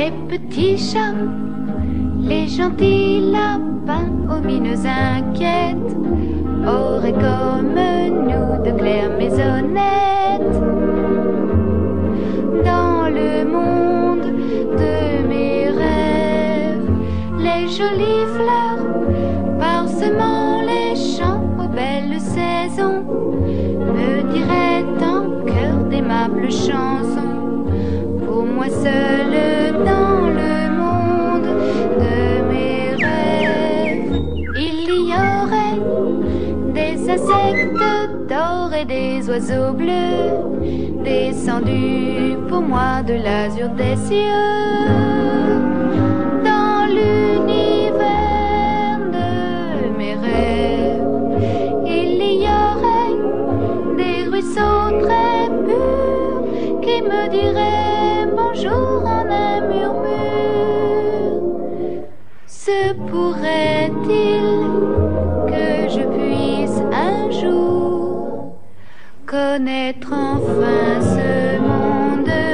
Les petits chats, les gentils lapins aux mines inquiètes auraient comme nous de claires maisonnettes. Dans le monde de mes rêves, les jolies fleurs parsemant les champs aux belles saisons me diraient en chœur d'aimables chansons. Pour moi seule dans le monde de mes rêves, il y aurait des insectes d'or et des oiseaux bleus descendus pour moi de l'azur des cieux. Dans l'univers de mes rêves, il y aurait des ruisseaux très purs qui me diraient bonjour en un murmure. Se pourrait-il que je puisse un jour connaître enfin ce monde de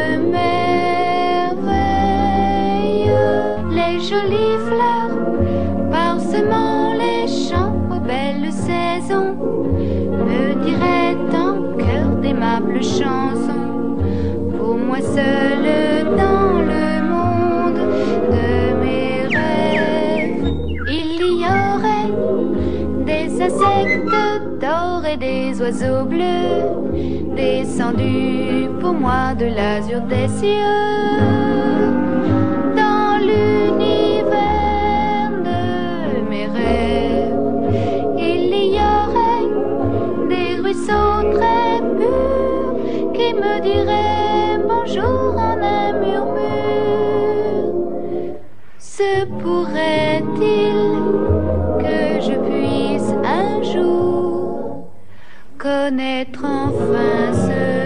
merveilles? Les jolies fleurs parsemant les champs aux belles saisons me diraient en chœur d'aimables chansons. Pour moi seule dans le monde de mes rêves, il y aurait des insectes d'or et des oiseaux bleus descendus pour moi de l'azur des cieux. Dans l'univers de mes rêves, il y aurait des ruisseaux très purs qui me diraient bonjour en un murmure. Se pourrait-il que je puisse un jour connaître enfin ce